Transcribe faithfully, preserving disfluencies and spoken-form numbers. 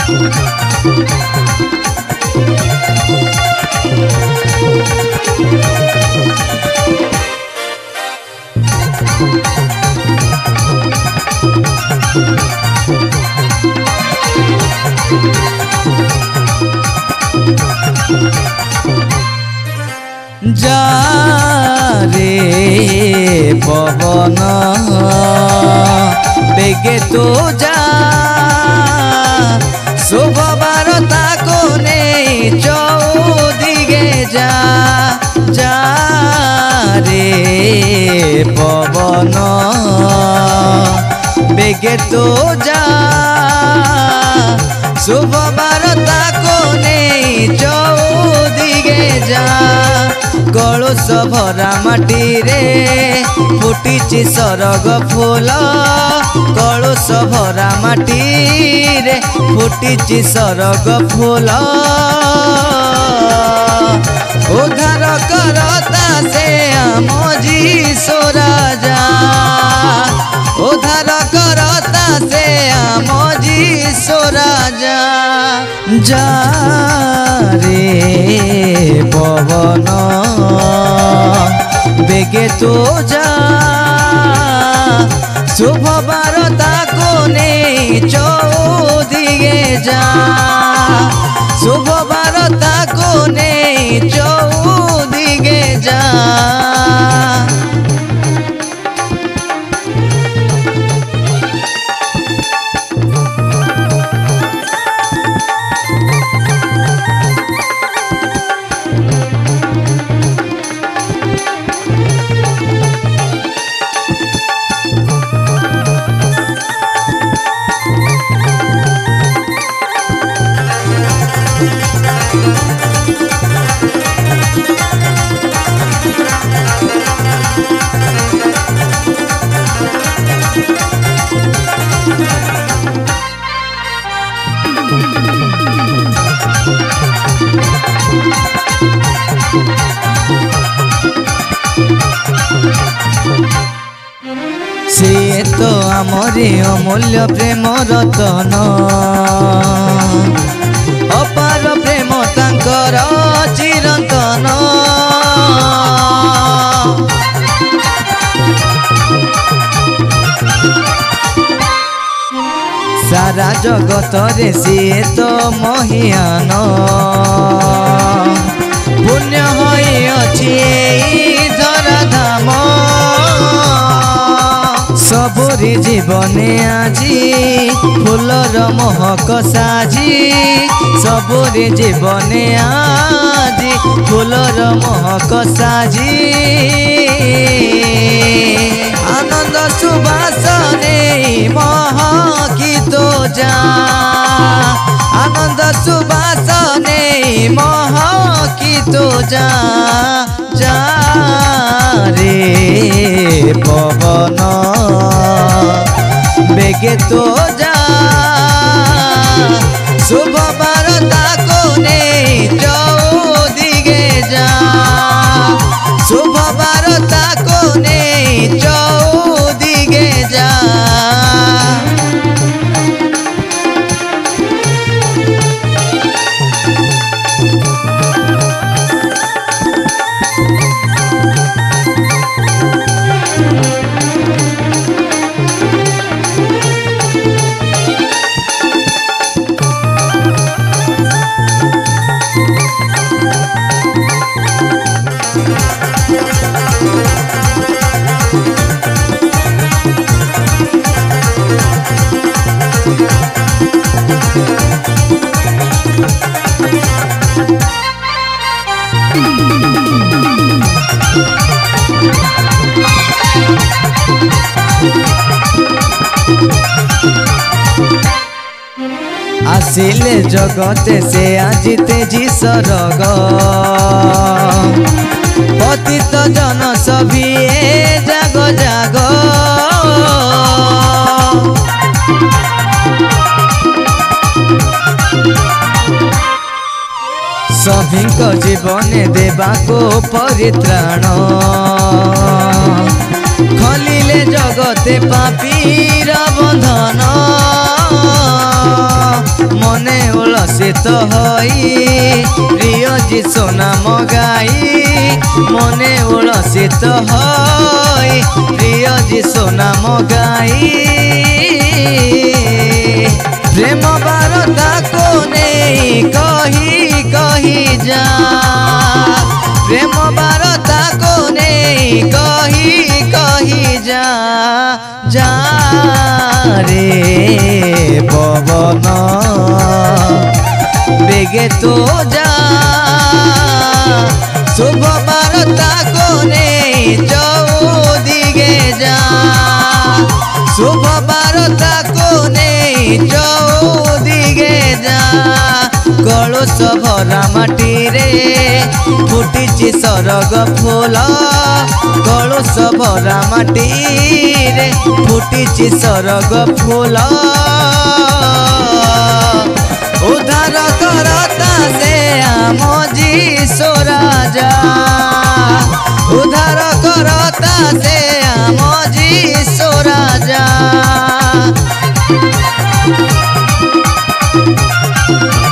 जा रे पवन बेगे तो जा शुभ बारता को नहीं चौदिगे जा जा रे पवन बेगे तो जा शुभ बारता को नहीं चौदिगे जा कलुष भरा माटी रे फुटी सरग फूल कलुष भरा माटी रे फुटी सरग फूल उद्धार करता से आम जीशु राजा उद्धार करता से आम जीशु राजा जा रे पवन बेगे तो जा शुभ बारता को नहीं चौदिगे जा शुभ बारता को नहीं चौदिगे जा से तो आमरे अमूल्य प्रेम रतन अपार प्रेम तांकर चिरंतन सारा जगत रे सी तो महियान पुण्य होई अछि धरा धाम सबरी जीवने आजी फूलर महक साजी सबरी जीवने आजी फूलर महक साजी आनंद सुबासने महकी तो जा आनंद सुबासने महकी तो जा जा रे पवन बेगे तो जा शुभ बारता को नहीं चौदिगे जा शुभ बारता को नहीं चौदिगे जा आसिले जगते से आजिते जी सरग पतित जन सभी जाग जाग सभी जीवन देवा को परित्राण खलिले जगते पापीर बंधन मने उलसित होई प्रिय जीशु नाम गाई मने उलसित होई प्रिय जीशु नाम गाई प्रेम बारता को नहीं कही कही जा प्रेम बारता को नहीं कही कही जा जा रे पवन बेगे तो जा शुभ बारता को नहीं चौदिगे जा शुभ बारता को नहीं चौदिगे जा कलश भरा माटी रे फुटी सरग फूल कलश भरा माटी रे फुटी सरग फूल उद्धार करता से आम जीशु राजा उद्धार करता से आम जीशु राजा।